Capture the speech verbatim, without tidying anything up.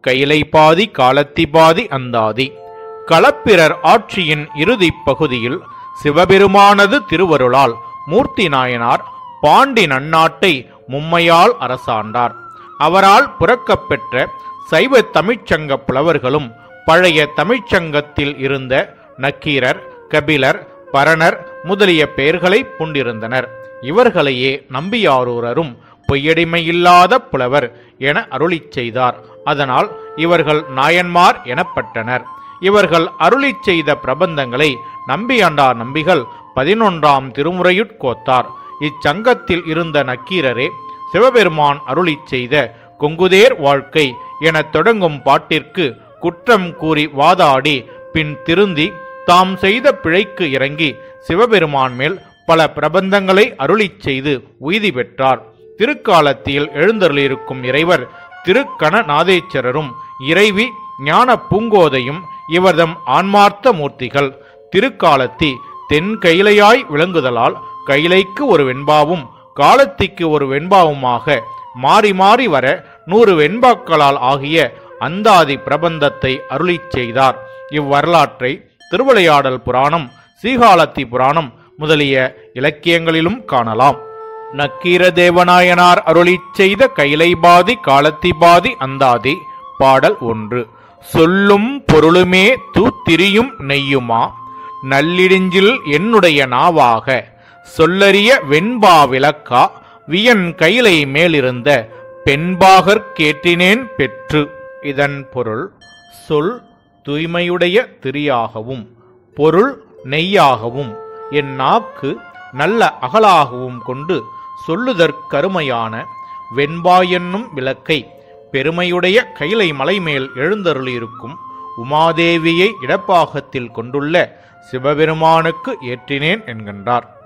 கைலை பாதி காலத்தி பாதி அந்தாதி. களப்பிரர் ஆட்சியின் இறுதி பகுதியில் சிவபெருமானது திருவருளால் மூர்த்தி நாயனார் பாண்டி நன்னாட்டை மும்மையால் அரசாண்டார். அவரால் புறக்கப்பெற்ற சைவ தமிழ்ச்சங்க புலவர்களும் பழைய தமிழ்ச்சங்கத்தில் இருந்த நக்கீரர், கபிலர், பரணர் முதலிய பெயர்களை பூண்டிருந்தனர். இவர்களையே நம்பியாரூரரும் பொய்யடிமையில்லாத புலவர் என அருளிச் செய்தார். அதனால் இவர்கள் நாயன்மார் எனப்பட்டனர். இவர்கள் அருளிச் செய்த பிரபந்தங்களை நம்பியாண்டார் நம்பிகள் பதினொன்றாம் திருமுறையுட்கோத்தார். இச்சங்கத்தில் இருந்த நக்கீரரே சிவபெருமான் அருளிச் செய்த கொங்குதேர் வாழ்க்கை என தொடங்கும் பாட்டிற்கு குற்றம் கூறி வாதாடி பின் திருந்தி தாம் செய்த பிழைக்கு இறங்கி சிவபெருமான் மேல் பல பிரபந்தங்களை அருளிச் செய்து உய்தி பெற்றார். திருக்காலத்தில் எழுந்தருளிருக்கும் இறைவர் திருக்கணநாதேச்சரரும் இறைவி ஞான பூங்கோதையும் இவர்தம் ஆன்மார்த்த மூர்த்திகள். திருக்காலத்தி தென் கைலையாய் விளங்குதலால் கைலைக்கு ஒரு வெண்பாவும் காலத்திக்கு ஒரு வெண்பாவுமாக மாறி மாறி வர நூறு வெண்பாக்களால் ஆகிய அந்தாதி பிரபந்தத்தை அருளிச் செய்தார். இவ்வரலாற்றை திருவிளையாடல் புராணம், சீகாலத்தி புராணம் முதலிய இலக்கியங்களிலும் காணலாம். நக்கீர தேவநாயனார் அருளிச் செய்த கைலை பாதி காலத்தி பாதி அந்தாதி. பாடல் ஒன்று. சொல்லும் பொருளுமே தூத்திரியும் நெய்யுமா நல்லிடிஞ்சில் என்னுடைய நாவாக சொல்லறிய வெண்பா விளக்கா வியன் கைலை மேலிருந்த பெண்பாகற் கேட்டினேன் பெற்று. இதன் பொருள் சொல் தூய்மையுடைய திரியாகவும் பொருள் நெய்யாகவும் என் நாக்கு நல்ல அகலாகவும் கொண்டு சொல்லுதற்கருமையான வெண்பா என்னும் விளக்கை பெருமையுடைய கைலை மலைமேல் எழுந்தருளியிருக்கும் உமாதேவியை இடப்பாகத்தில் கொண்டுள்ள சிவபெருமானுக்கு ஏற்றினேன் என்கின்றார்.